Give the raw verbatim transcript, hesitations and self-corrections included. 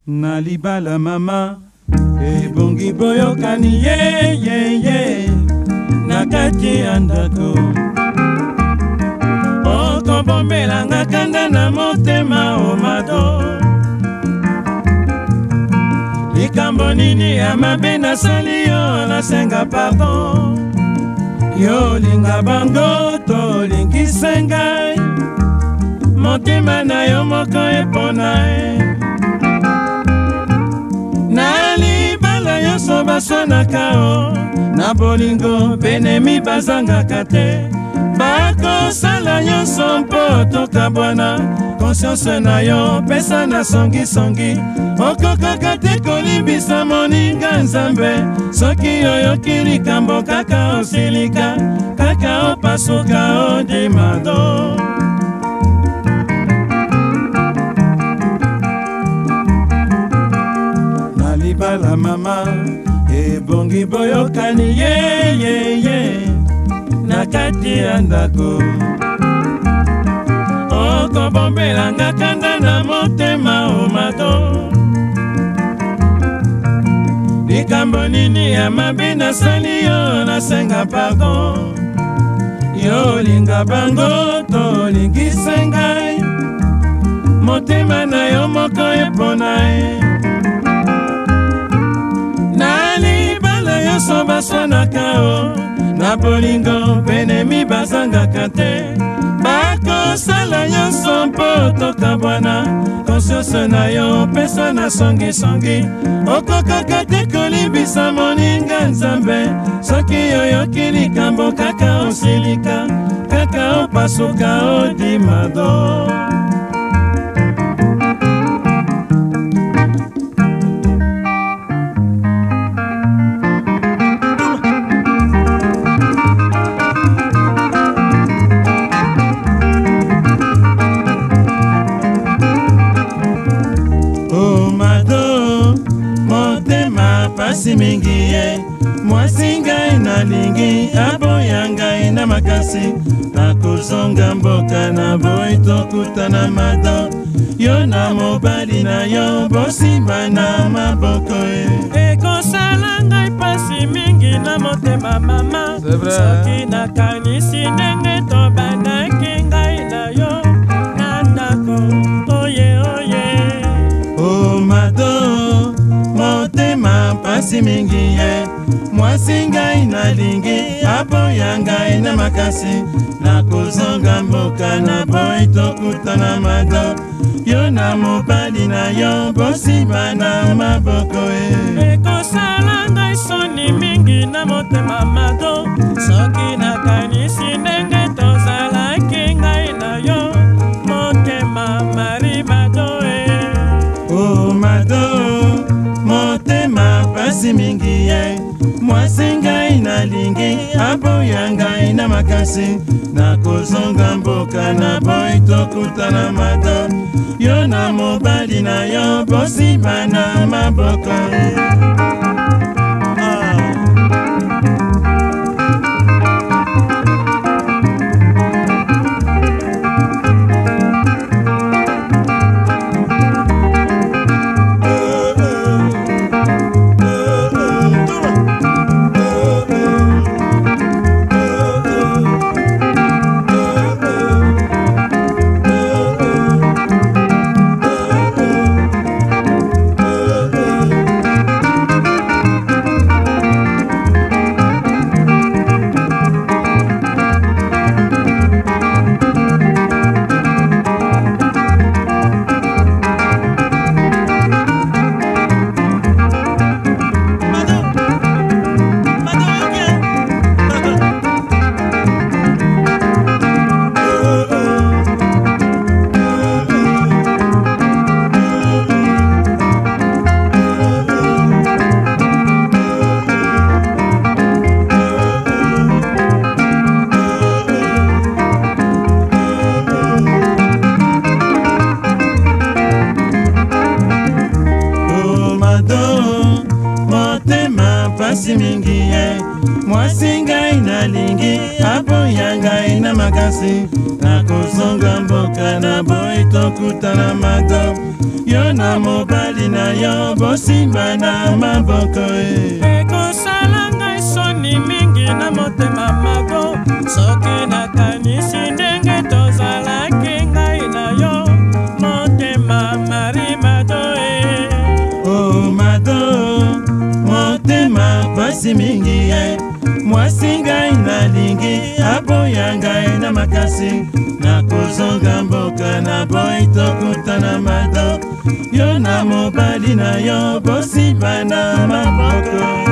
na libala mama ebongi boyokani ye ye ye na kati ya ndako okobombelanga kanda na motema omado likambo nini ya mabe nasali yo nasenga pardon yo linga bango tolingise ngai motema na yo moko epona e na libala nyonso baswanaka o na bolingo benemi bazangaka te bakosala nyonso mpo tokabwana konsianse na yo pesa na songisongi okokaka te kolibisa moninga nzambe soki oyoki likambo kaka osilika kaka opasuka odimado na libala mama ebongi boyokani ye ye ye na kati ya ndako okobombelanga kanda na motema omado likambo nini ya mabe nasali yo nasenga pardon yo linga bango tolingise ngai motema na yo moko epona e na libala nyonso baswanaka o na bolingo benemi bazangaka te bakosala nyonso mpo tokabwana konsianse na yo pesa na songisongi okokaka te kolibisa moninga nzambe soki oyoki likambo kaka osilika kaka opasuka odimado pasi mingi ye mwasi ngai nalingi aboya ngai na makasi nakozonga mboka na boyi tokutana mado yo na mobali na yo bosimba na maboko e ekosala ngai pasi mingi na motema mama soki nakanisi ndenge tobandaki ngai na yo na ndako oye oye o mado motema pasi mingi ye mwasi ngai nalingi aboya ngai na makasi nakozonga mboka na boyi tokutana mado yo na mobali na yo bosimba na maboko e ekosala ngai soni mingi na motema mado soki nakanisi ndenge tozalaki ngai na yo motema mari mado e o mado motema pasi mingi ye mwasi ngai nalingi aboya ngai na makasi nakozonga mboka na boyi tokutana mado yo na mobali na yo bosimba na maboko pasi mingi ye mwasi ngai nalingi aboya ngai na makasi nakozonga mboka na boyi tokutana mado yo na mobali na yo bosimba na maboko ekosala ngai soni mingi na motema mago soki nakanisi ndenge tozalaki ngai na yo motema mari mado e oh mado motema pasi mingi ye mwasi ngai nalingi aboya ngai na makasi nakozonga mboka na boyi tokutana mado yo na mobali na yo bosimba na maboko